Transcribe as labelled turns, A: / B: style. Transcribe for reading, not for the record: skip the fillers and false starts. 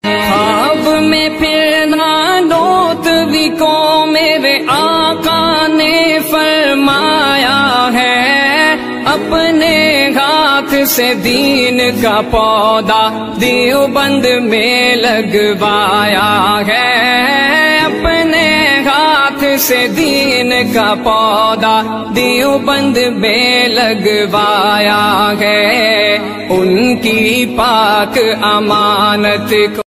A: ख्वाब में फिर नानोतवी को मेरे आका ने फरमाया है, अपने हाथ से दीन का पौधा देवबंद में लगवाया है, अपने हाथ से दीन का पौधा देवबंद में लगवाया है। उनकी पाक अमानत को